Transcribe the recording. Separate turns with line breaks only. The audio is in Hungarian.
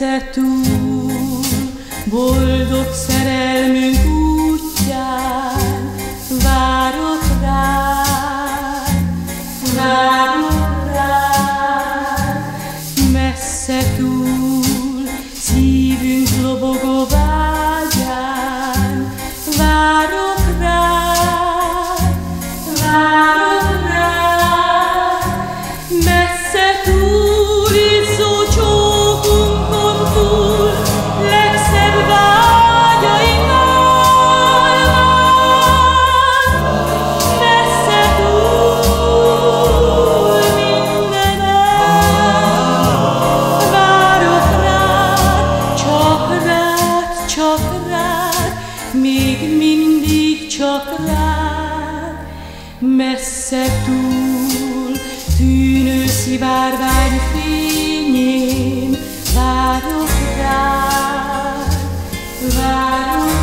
messze túl, boldog szerelmünk útján, várok rád, várok rád, messze túl, szívünk lobogó vágyán, várok rád, várok rád, messze túl, izzó csókunkon túl, legszebb vágyainknál vár, messze túl mindenen, várok rád, csak rád, még mindig csak rád, messze túl, tűnő szivárvány fényén, várok rád, várok